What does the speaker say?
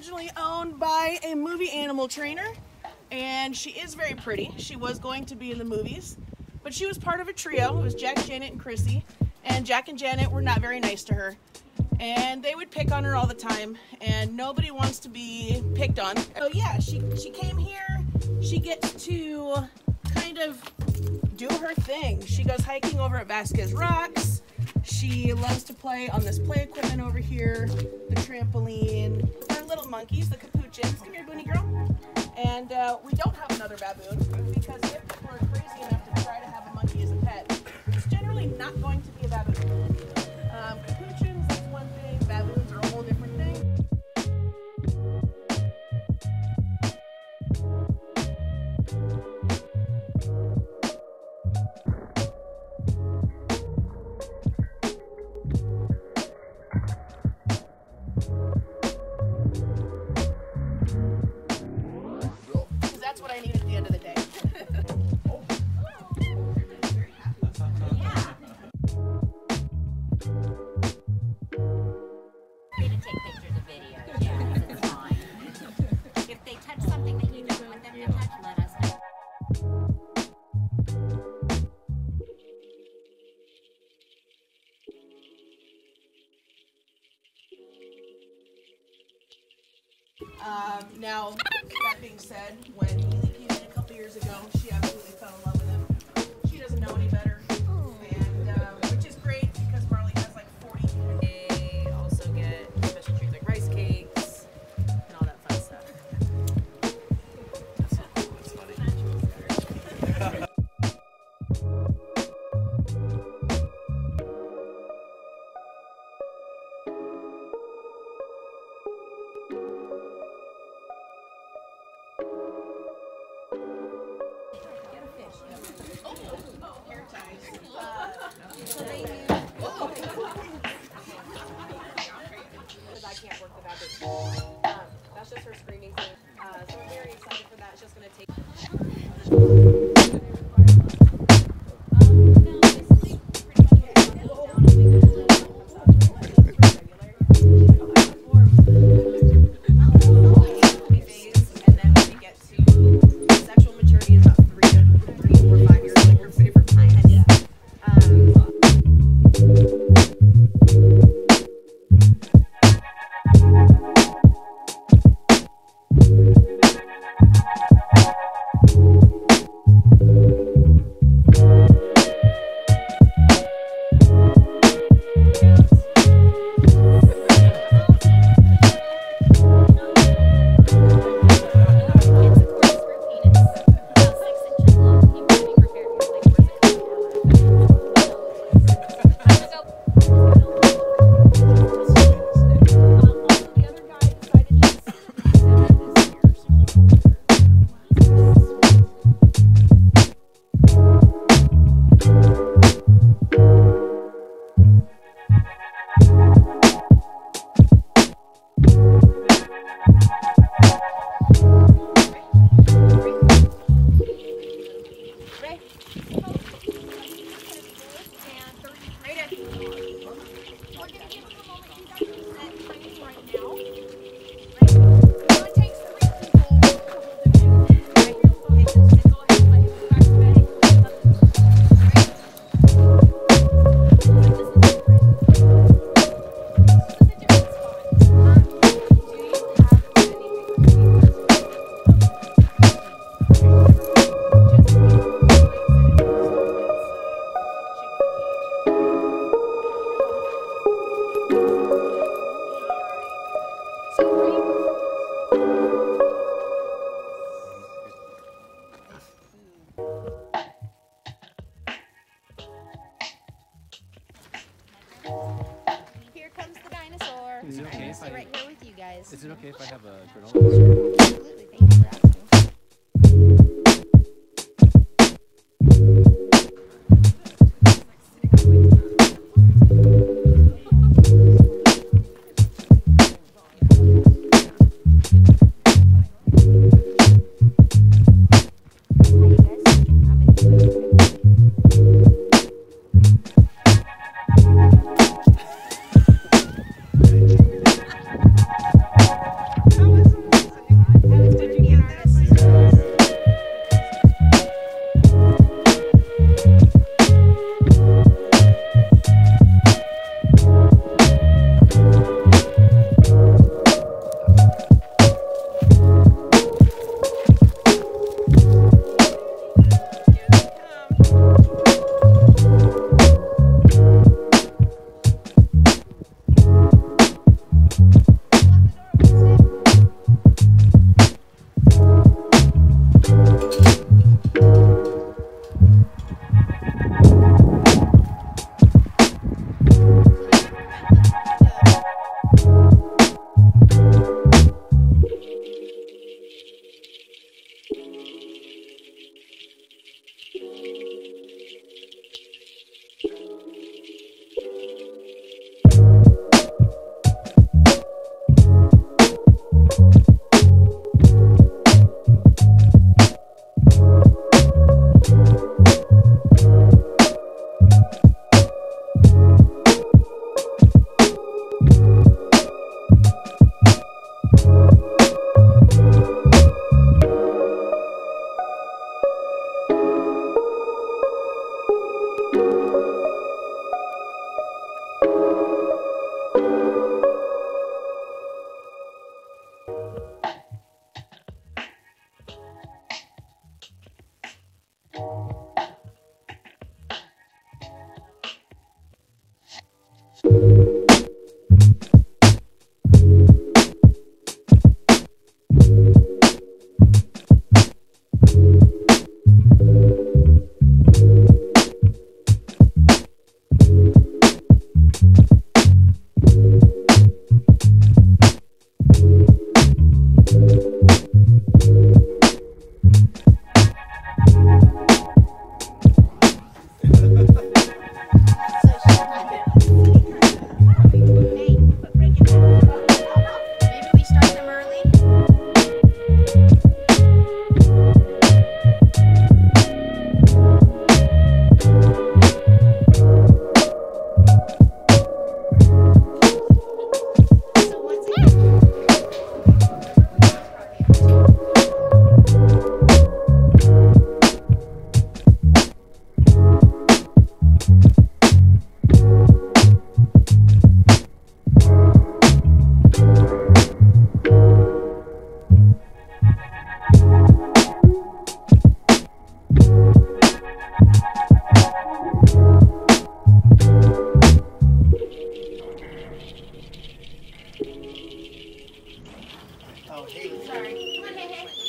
originally owned by a movie animal trainer, and she is very pretty. She was going to be in the movies, but she was part of a trio. It was Jack, Janet, and Chrissy, and Jack and Janet were not very nice to her, and they would pick on her all the time, and nobody wants to be picked on. So yeah, she came here. She gets to kind of do her thing. She goes hiking over at Vasquez Rocks. She loves to play on this play equipment over here, the trampoline. Our little monkeys, the capuchins. Come here, Boonie girl. And we don't have another baboon because if people are crazy enough to try to have a monkey as a pet, it's generally not going to be a baboon. Capuchins, that's one thing. Baboons are a whole different thing. That's what I need at the end of the day. Free to take pictures of videos. Yes, it's fine. If they touch something that you don't want them to touch, let us know. Now, that being said, when Healy came in a couple years ago, she absolutely fell in love with him. She doesn't know any better, and which is great because Marley has like 40 humans. They also get special treats like rice cakes and all that fun stuff. That's so cool. That's funny. Hair ties. Because I can't work the baboon. That's just her screaming thing. So we're very excited for that. It's just going to take... Here comes the dinosaur. Is it okay if I right here with you guys? Is it okay if I have a granola? Absolutely. Thank you for asking. How Oh, hey. Sorry. Come on, hey, hey.